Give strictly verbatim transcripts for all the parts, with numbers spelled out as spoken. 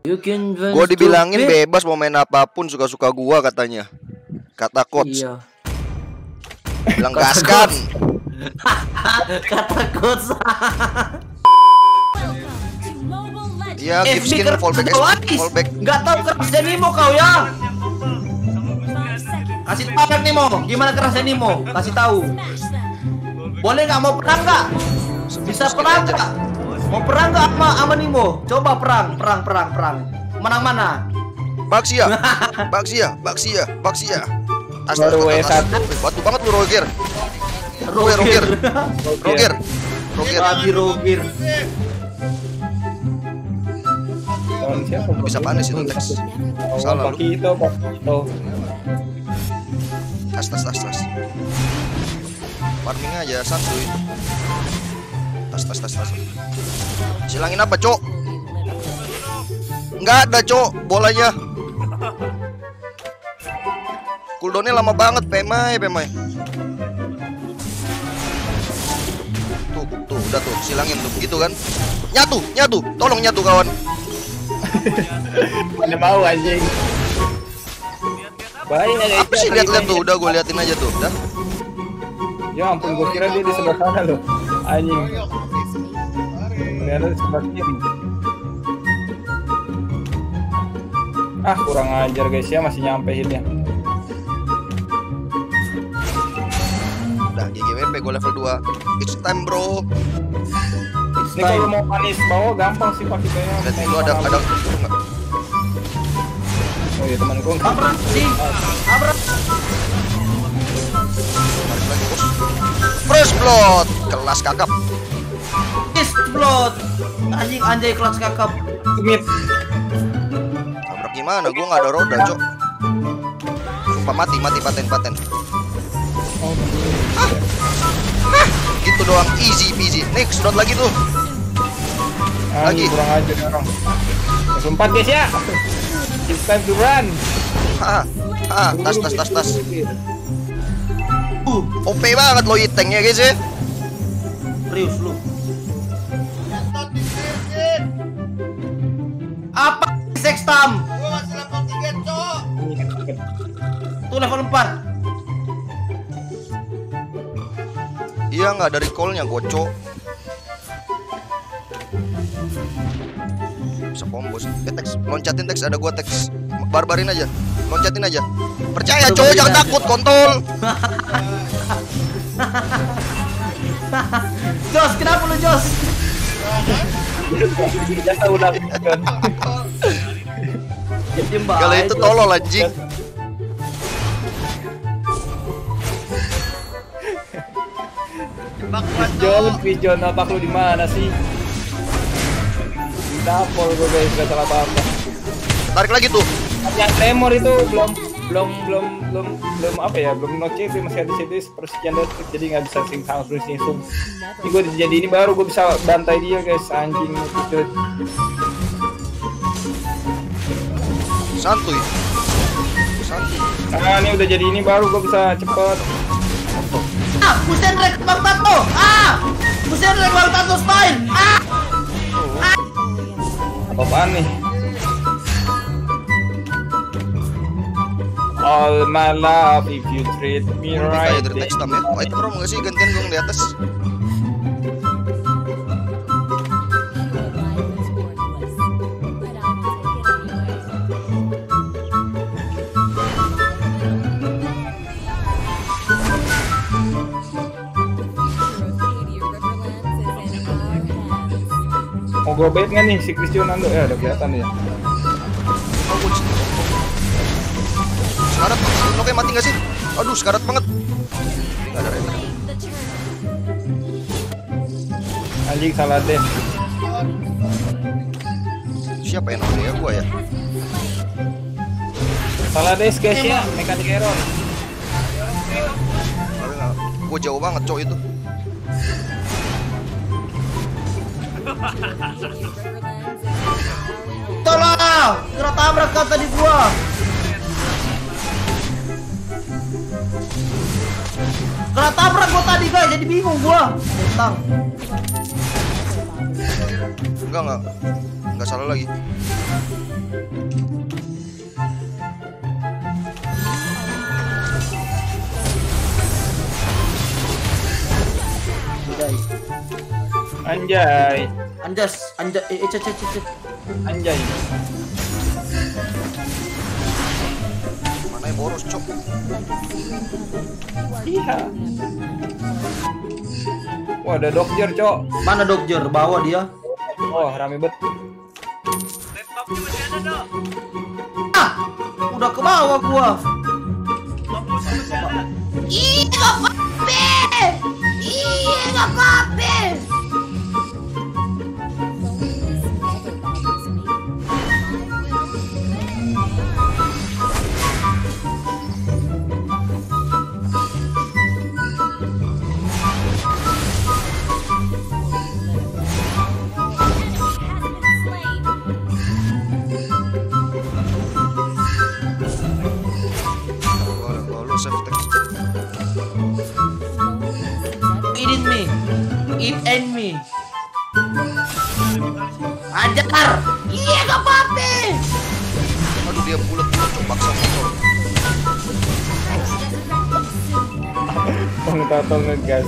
Gue dibilangin bebas mau main apapun suka-suka gua katanya. Kata coach. Iya. Bilang gaskan. Kata coach. Iya, Eh, keep skin fallback fallback. Enggak tahu kerasnya Nimo kau ya. Kasih tahu Nimo, gimana kerasnya Nimo? Kasih tahu. Boleh nggak mau perang nggak? Bisa perang nggak? Mau perang nggak sama sama Nimo? Coba perang, perang, perang, perang. Menang mana? Baksia, Baksia, Baksia, Baksia. Baru W satu. Batu banget lu Roger. Roger, Roger, Roger, Roger. Lagi Roger. Tahun siapa? Bisa panis itu teks. Salah lu. Pakito, Pakito. Tas, tas, tas, tas. Farming aja santuy. Tas, tas, tas, tas. Silangin apa, Cok? Nggak ada, Cok, bolanya. Cooldownnya lama banget, pemai, pemai. Tuh, tuh, udah tuh, silangin tuh, begitu kan? Nyatu, nyatu, tolong nyatu kawan. Mana mau anjing. Baik, Apa sih lihat-lihat tuh, udah gue liatin aja tuh, udah. Ya ampun, gue kira dia di sebelah sana loh. Anjing. Ternyata di sebelah kiri. Ah, kurang ajar guys ya, masih nyampein ya. Udah, G G W P gue level dua. It's time, bro. Ini kalau mau panis bawah gampang sih pakai kayaknya. Lihat lu ada ada enggak? Oh iya teman gue. Abrak sih. Abrak. Tarik lagi, bos. First blood, kelas kakap. Is blood. Anjing anjay kelas kakap. Smith. Tabrak gimana? Gua nggak ada roda, Cok. Sumpah mati, mati paten, paten. Oh, ah. Ah. Gitu doang, easy peasy. Next, dot lagi tuh. Lagi. Kurang ajar orang. Sempat guys ya. It's time to run. Ah, ah, tas, tas, tas, tas. Uh, O P banget lo itengnya guys ya. Serius lu. Apa sextam? Gua masih level tiga, Cok. Tuh level empat. Iya nggak ada recallnya, gocok. Bisa kombos. Eh, teks, loncatin teks, ada gua teks. Barbarin aja, loncatin aja. Percaya, cowok, jangan takut, kontol. Jos, kenapa lu Jos? Ya tahu lah. Kalau itu tolol anjing. Pijon, pijon apa lu di mana sih? Dapol gue guys, gak salah apa-apa. Tarik lagi tuh. Yang tremor itu belum belum belum belum belum apa ya, belum no C P, masih ada C P persekian detik, jadi nggak bisa sing langsung langsung. Ini gue jadi ini baru gue bisa bantai dia guys, anjing itu. Santuy. Santuy. Nah ini udah jadi ini baru gue bisa cepet. Ah, Busen Rek Bang Tato. Ah, Busen Rek Bang Tato style. Ah. Ah. Apaan nih? All my love if you treat me right. Kayak dari teks tam ya. Oh, itu promo nggak sih, gantian gue di atas. Mau gue bait nggak nih si Cristiano Ronaldo? Ya udah kelihatan ya. Sekarat, lo kayak mati nggak sih? Aduh, sekarat banget. Nggak ada render. Anjing salah deh. Siapa yang nolnya ya, gua ya? Salah deh guys ya, mekanik error. Tapi nggak, gua jauh banget cowok itu. Tolong, kena tabrak kau tadi gua. Kena tabrak gua tadi guys, jadi bingung gua. Tentang. Enggak enggak. nggak salah lagi. Anjay. Anjas, anjas, eh, cet, cet, cet. Anjay. Mana yang boros, cok? Iya. Wah, ada dokter, Cok. Mana dokter? Bawa dia. Oh, rame bet. Ah, udah ke bawah gua. Ih, nggak apa-apa. Ih, nggak apa-apa. Kalau lu save text. Eat it me, eat and me. Ajar. Iya, nggak apa-apa. Aduh dia bulat-bulat, cok, paksa motor. Bang Tato ngegas.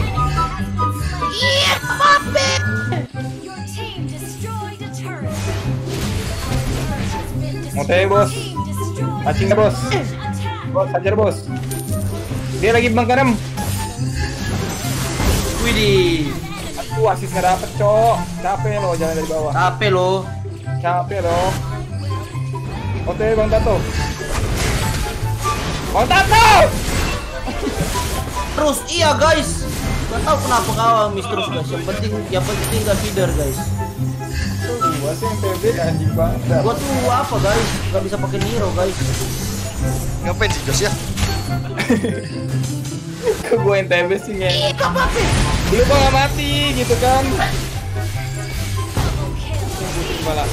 Iya, nggak apa-apa. Your team destroyed a turret. Mote, bos. Team destroyed Macing dah, bos. attack. Bos, hajar, bos. Dia lagi bang karam. Widih, Aduh, asis nggak dapet, Cok. Capek lo, jangan dari bawah. capek lo. Capek lo. Oke, Bang Tato. Bang Tato! Terus iya guys. Gak tahu kenapa kau miss terus guys. Yang penting, yang penting gak feeder guys. Tuh, gua sih yang T B anjing banget. Gua tuh apa guys? Gak bisa pakai Niro guys. Ngapain sih, Jos ya? Ke gua yang T B sih nge. Ih, nggak apa-apa. Dulu gua nggak mati gitu kan. Malah.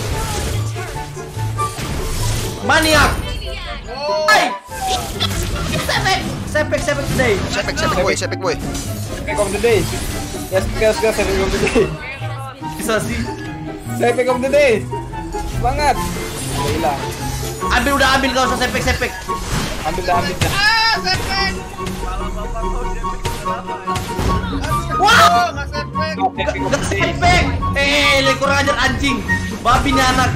Maniak. Hai. Sepek. Sepek sepek today. Sepek, sepek boy, sepek boy. Pick of the day. Gas, gas, gas, pick of the day. Bisa sih. Saya pick of the day. Semangat. Udah hilang. Ambil udah ambil gak usah sepek sepek. Ambil dah, ambil dah. Wah. Oke, pick of Gak the day. sepek. Eh, le kurang ajar anjing. Babi nih anak.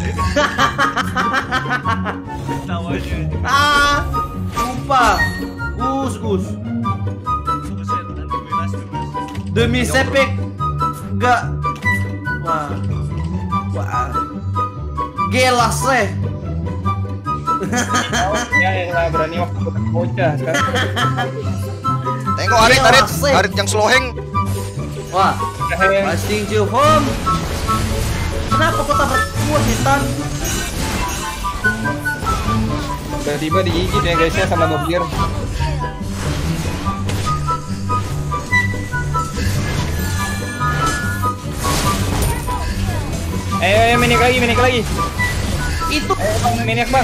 Ah, lupa. Gus, gus. Demi sepek. Gak. Wah. Wah. Gelas eh. Oh, ya, ya, berani waktu bocah sekarang. Tengok Arit, Arit, Arit yang sloheng. Wah. Udah, Passing to home. Kenapa kau tabrak gua setan? tiba-tiba digigit ya guys ya sama Nobir. Ayo, ayo, minik lagi, minik lagi. Itu Ayo bang, minik bang.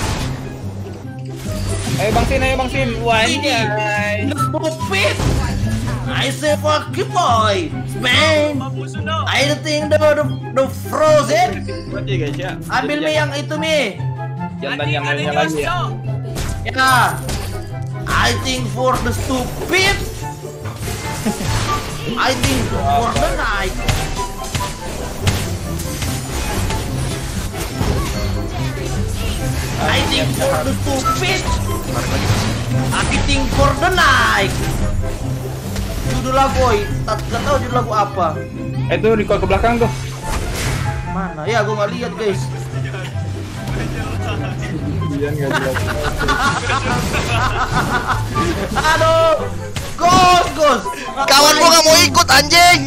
Ayo bang Sin, ayo bang Sin. Wah, ini anjay. stupid. I say fuck you boy, man. I think the the, the frozen. Berarti guys ya. Ambil mie yang itu mie. Jangan yang lainnya lagi ya. Ya. I think for the stupid. I think for the night. I think for the stupid. Tarik lagi. I think for the night. Judul lagu, oi. Tak gak tahu judul lagu apa. Eh tuh recall ke belakang tuh. Mana? Ya, gua nggak lihat guys. Iya nggak jelas. Aduh, gos, gos. Kawan gua nggak mau ikut anjing.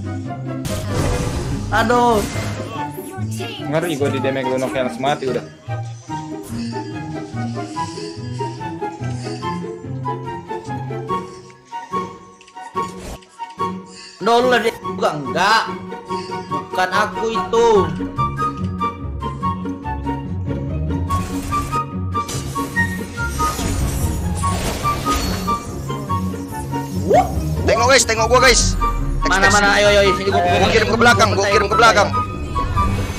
Aduh, Your team Ngeri gua di damage lu novel langsung mati udah. no lu lihat juga enggak. Bukan aku itu. Tengok guys, tengok gua guys. Text, Mana text. mana, ayo ayo sini gua. Gua kirim ke belakang, gua kirim ke belakang.